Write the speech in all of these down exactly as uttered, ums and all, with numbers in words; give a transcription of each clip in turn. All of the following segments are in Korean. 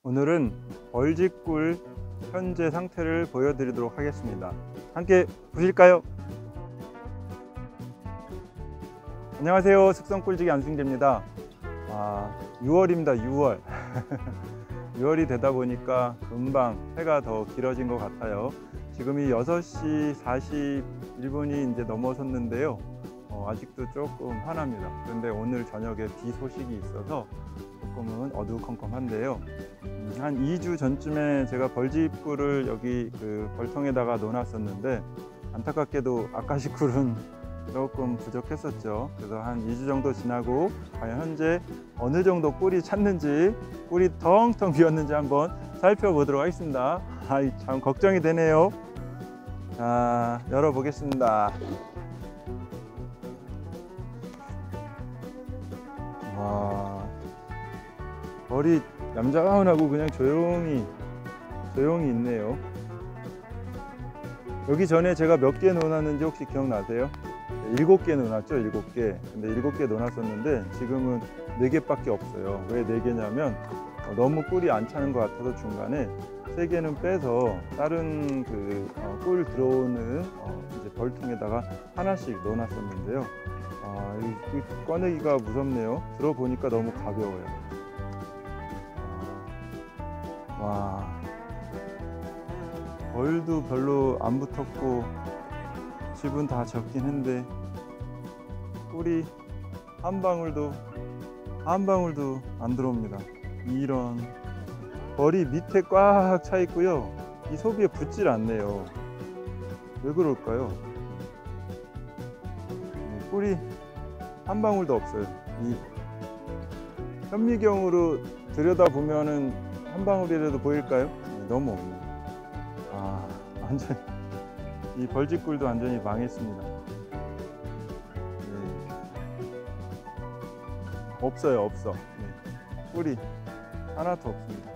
오늘은 벌집꿀 현재 상태를 보여드리도록 하겠습니다. 함께 보실까요? 안녕하세요. 숙성꿀지기 안승재입니다. 아, 유월입니다. 유월. 유월이 되다 보니까 금방 해가 더 길어진 것 같아요. 지금이 여섯 시 사십일 분이 이제 넘어섰는데요. 어, 아직도 조금 환합니다. 그런데 오늘 저녁에 비 소식이 있어서 조금은 어두컴컴한데요. 음, 한 이 주 전쯤에 제가 벌집꿀을 여기 그 벌통에다가 넣어놨었는데 안타깝게도 아카시꿀은 조금 부족했었죠. 그래서 한 이 주 정도 지나고 과연 현재 어느 정도 꿀이 찼는지, 꿀이 텅텅 비었는지 한번 살펴보도록 하겠습니다. 아이, 참 걱정이 되네요. 자, 열어보겠습니다. 와, 벌이 얌전하고 그냥 조용히 조용히 있네요. 여기 전에 제가 몇 개 넣어놨는지 혹시 기억나세요? 일곱 개 넣어놨죠. 일곱 개. 근데 일곱 개 넣어놨었는데 지금은 네 개밖에 없어요. 왜 네 개냐면 너무 꿀이 안 차는 것 같아서 중간에 세 개는 빼서 다른 그 꿀 들어오는 어 이제 벌통에다가 하나씩 넣어놨었는데요. 아, 이, 이 꺼내기가 무섭네요. 들어보니까 너무 가벼워요. 아, 와, 벌도 별로 안 붙었고 집은 다 적긴 한데 꿀이 한 방울도 한 방울도 안 들어옵니다. 이런, 벌이 밑에 꽉 차 있고요. 이 속에 붙질 않네요. 왜 그럴까요? 꿀이 한 방울도 없어요. 이 현미경으로 들여다 보면은 한 방울이라도 보일까요? 네, 너무 없네요. 아, 완전 이 벌집꿀도 완전히 망했습니다. 네. 없어요, 없어. 네. 꿀이 하나도 없습니다.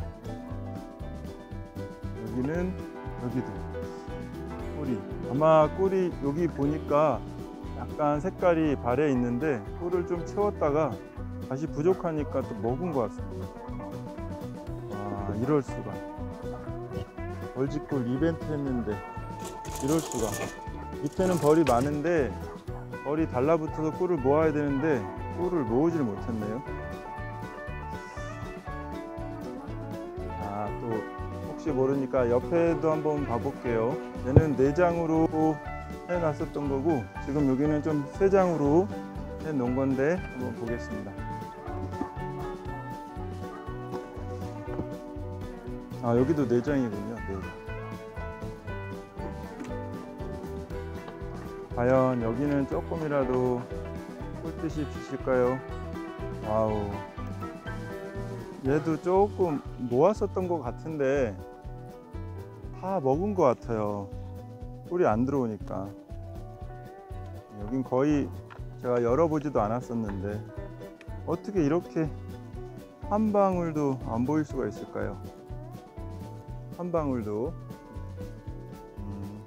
여기는, 여기도 꿀이, 아마 꿀이 여기 보니까 약간 색깔이 발해 있는데 꿀을 좀 채웠다가 다시 부족하니까 또 먹은 것 같습니다. 와, 이럴 수가. 벌집꿀 이벤트 했는데 이럴 수가. 밑에는 벌이 많은데 벌이 달라붙어서 꿀을 모아야 되는데 꿀을 모으지를 못했네요. 아, 또 혹시 모르니까 옆에도 한번 봐볼게요. 얘는 네 장으로 해놨었던 거고 지금 여기는 좀 세 장으로 해놓은 건데 한번 보겠습니다. 아, 여기도 네 장이군요. 네 장. 과연 여기는 조금이라도 꿀빛이 비칠까요? 와우, 얘도 조금 모았었던 것 같은데 다 먹은 것 같아요. 꿀이 안 들어오니까. 여긴 거의 제가 열어보지도 않았었는데 어떻게 이렇게 한 방울도 안 보일 수가 있을까요? 한 방울도. 음.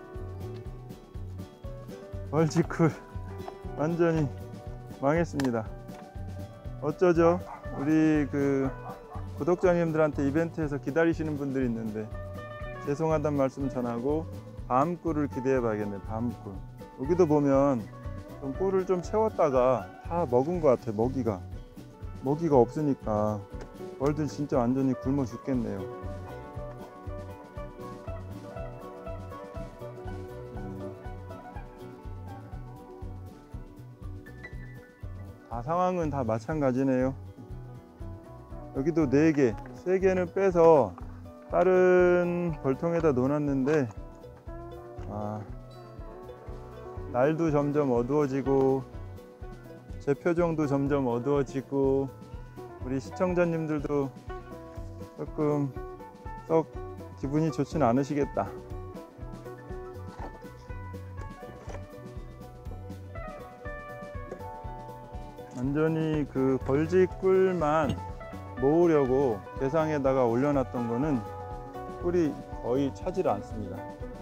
벌집꿀 완전히 망했습니다. 어쩌죠? 우리 그 구독자님들한테 이벤트에서 기다리시는 분들이 있는데 죄송하단 말씀 전하고 다음 꿀을 기대해 봐야겠네. 다음 꿀. 여기도 보면 좀 꿀을 좀 채웠다가 다 먹은 것 같아요. 먹이가 먹이가 없으니까 벌들 진짜 완전히 굶어 죽겠네요. 음. 다 상황은 다 마찬가지네요. 여기도 네 개, 세 개는 빼서 다른 벌통에다 놓았는데 아, 날도 점점 어두워지고 제 표정도 점점 어두워지고 우리 시청자님들도 조금 썩 기분이 좋지는 않으시겠다. 완전히 그 벌집꿀만 모으려고 대상에다가 올려놨던 거는 꿀이 거의 차질 않습니다.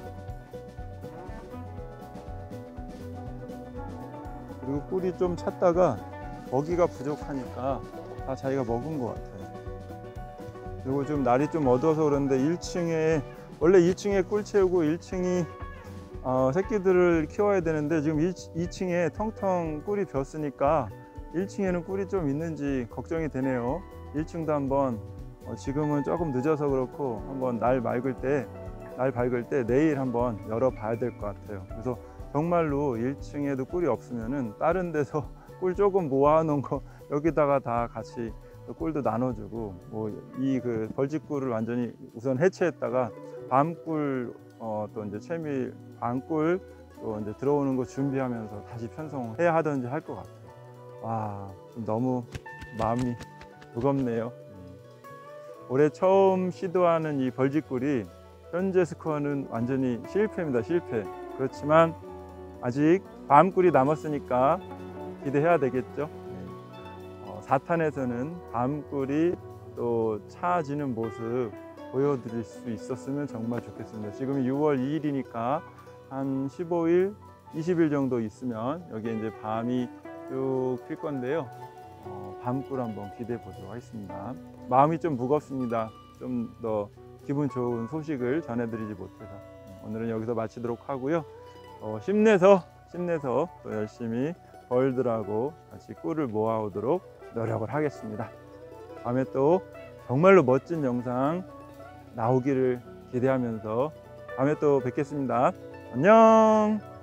그리고 꿀이 좀 찼다가 먹이가 부족하니까 다 자기가 먹은 것 같아요. 그리고 좀 날이 좀 어두워서 그런데 일 층에 원래 이 층에 꿀 채우고 일 층이 어, 새끼들을 키워야 되는데 지금 이 층에 텅텅 꿀이 폈으니까 일 층에는 꿀이 좀 있는지 걱정이 되네요. 일 층도 한번 어, 지금은 조금 늦어서 그렇고 한번 날 맑을 때, 날 밝을 때 내일 한번 열어봐야 될 것 같아요. 그래서 정말로 일 층에도 꿀이 없으면은 다른 데서 꿀 조금 모아놓은 거 여기다가 다 같이 꿀도 나눠주고 뭐 이 그 벌집꿀을 완전히 우선 해체했다가 밤꿀 어, 또 이제 채밀 밤꿀 또 이제 들어오는 거 준비하면서 다시 편성해야 하든지 할 것 같아요. 와, 좀 너무 마음이 무겁네요. 올해 처음 시도하는 이 벌집꿀이 현재 스코어는 완전히 실패입니다. 실패. 그렇지만 아직 밤꿀이 남았으니까 기대해야 되겠죠. 어, 사 탄에서는 밤꿀이 또 차지는 모습 보여드릴 수 있었으면 정말 좋겠습니다. 지금 유월 이일이니까 한 십오 일, 이십 일 정도 있으면 여기에 이제 밤이 쭉 필 건데요. 어, 밤꿀 한번 기대해 보도록 하겠습니다. 마음이 좀 무겁습니다. 좀 더 기분 좋은 소식을 전해드리지 못해서 오늘은 여기서 마치도록 하고요. 어, 힘내서 힘내서 또 열심히 벌들하고 같이 꿀을 모아오도록 노력을 하겠습니다. 다음에 또 정말로 멋진 영상 나오기를 기대하면서 다음에 또 뵙겠습니다. 안녕.